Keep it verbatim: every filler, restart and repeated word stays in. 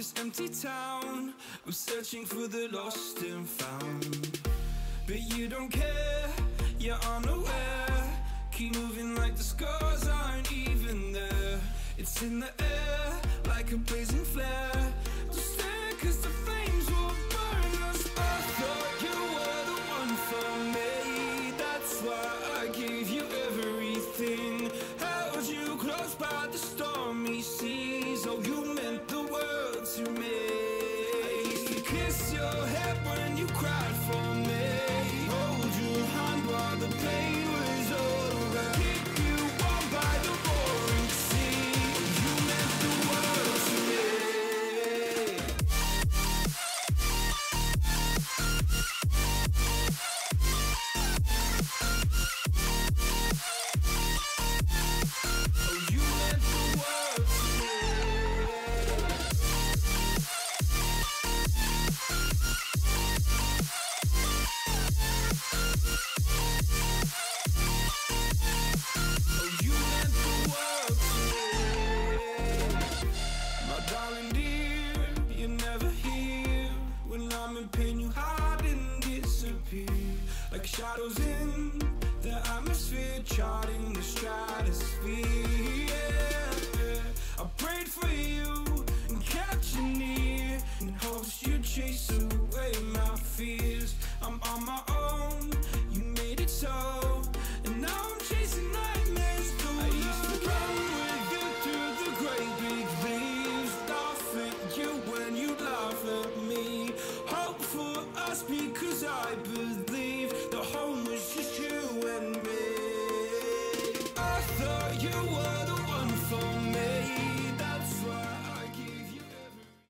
this empty town. I'm searching for the lost and found, but you don't care, you're unaware. Keep moving like the scars aren't even there. It's in the air like a blazing flare.